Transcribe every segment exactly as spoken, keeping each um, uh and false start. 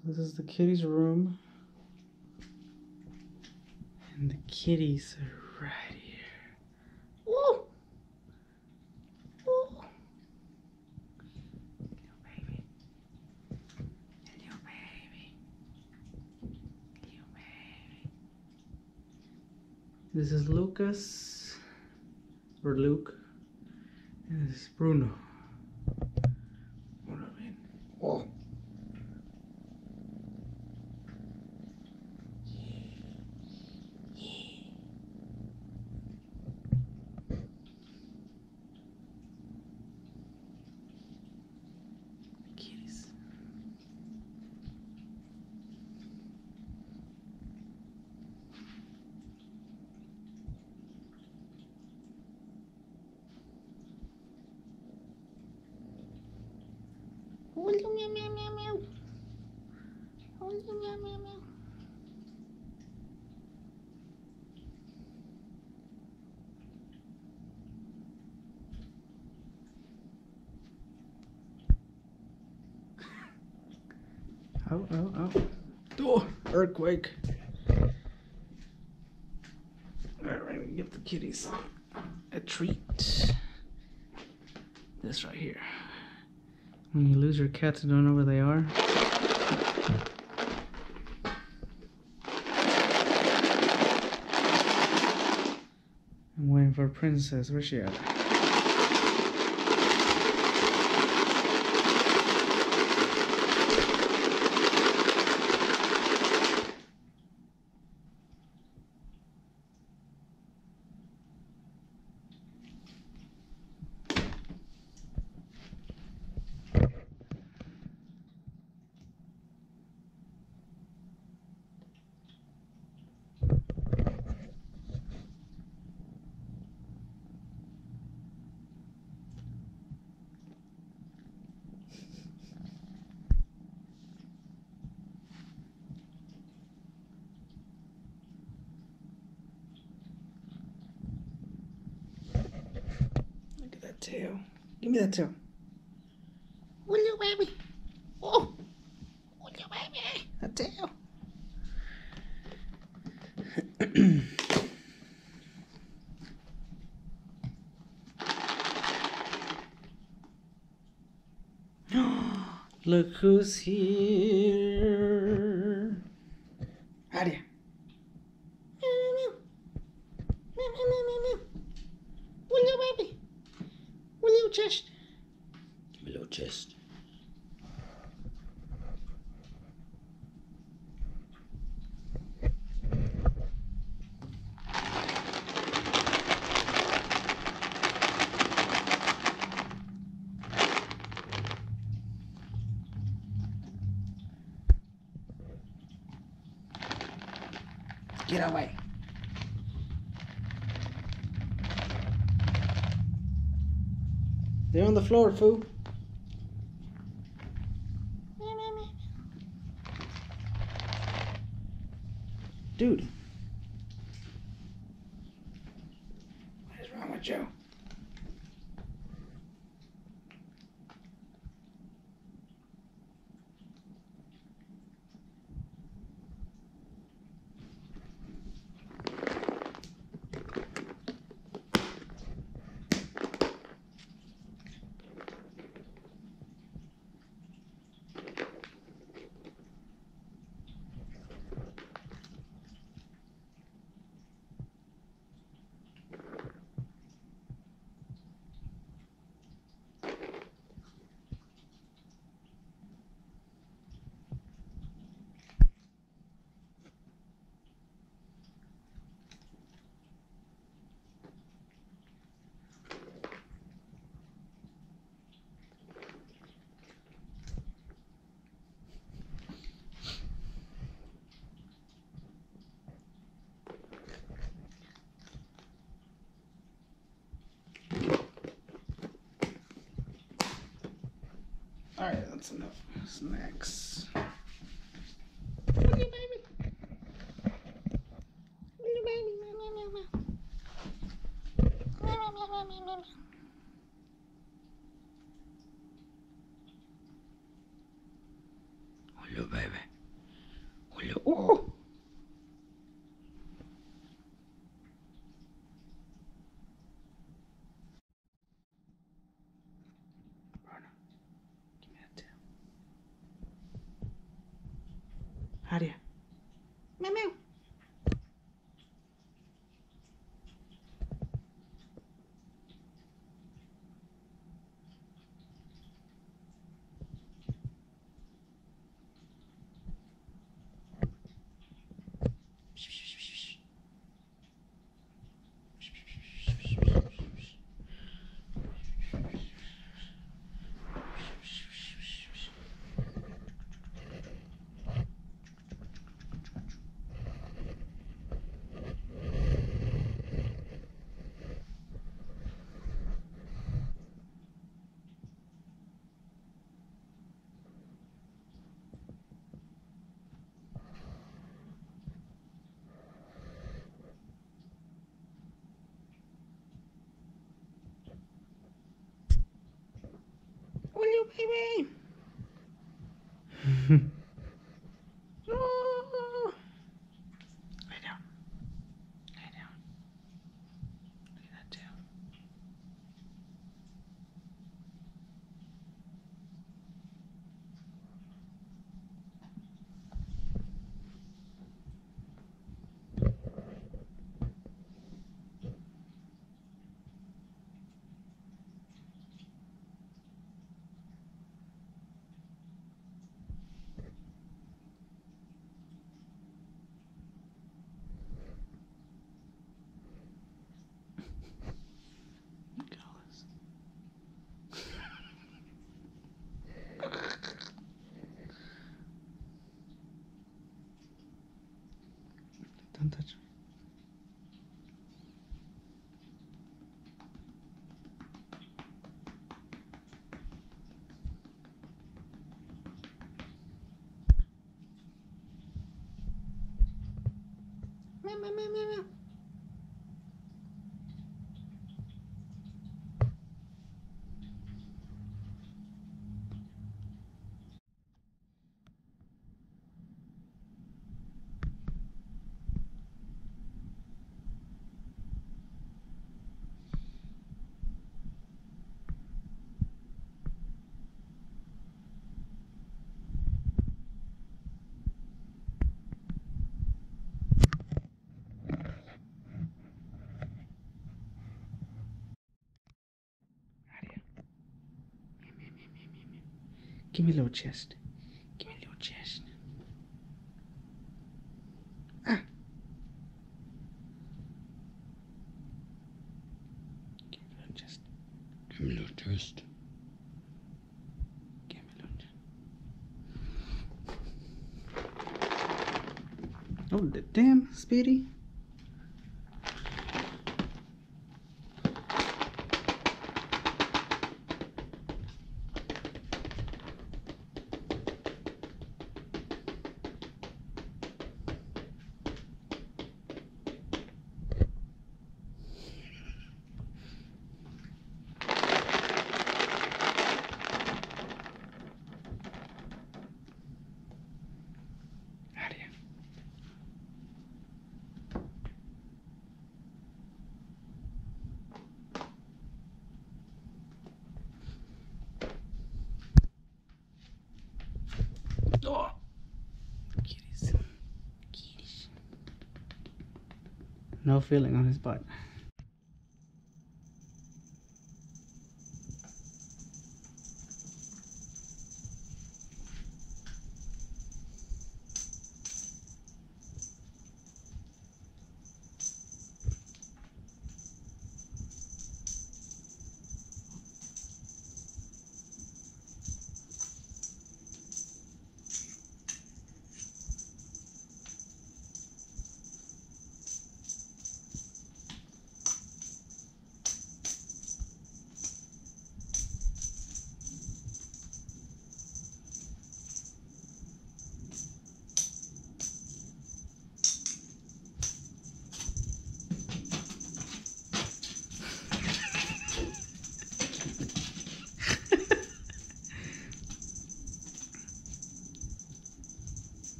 This is the kitties' room. And the kitties are right here. Woo! Woo! Little baby. Little baby. Little baby. This is Lucas. Or Luke. And this is Bruno. What I mean? Oh. Kitties. Oh, meow meow meow meow. Oh, meow meow meow. Oh, oh, oh. Oh, earthquake. Alright, we're gonna give the kitties a treat. This right here. When you lose your cats and don't know where they are. I'm waiting for Princess. Where's she at? Look at that tail. Give me that tail. Willow baby. Oh, willow baby. That tail. Look who's here. Aria. Willow baby. Willow chest. Willow chest. Get away. They're on the floor, foo. Dude. What is wrong with you? Alright, that's enough snacks. Little baby. Little baby. Meow, meow, meow, meow. Meow, meow, meow, meow, meow, meow. Little baby. Oh. Give me that tail. How do you? Meow meow. Will you, baby? Oh. Lay down. Lay down. Look at that tail. Look at all this. Don't touch me. Meow, meow, meow, meow, meow. Give me a little chest. Give me a little chest. Ah. Give me a little chest. Give me a little chest. Give me a little chest. Oh, the damn, Speedy. Oh, kitties, kitties. No feeling on his butt.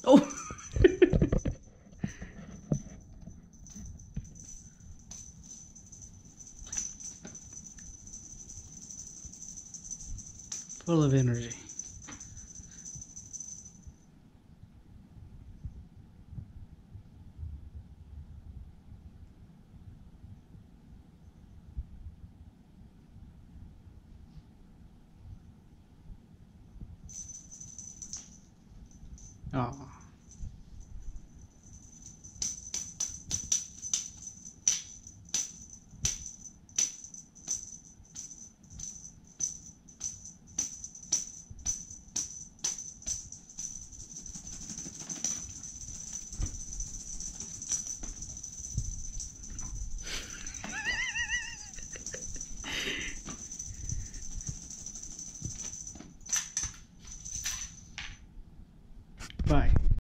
Oh! Full of energy. Oh.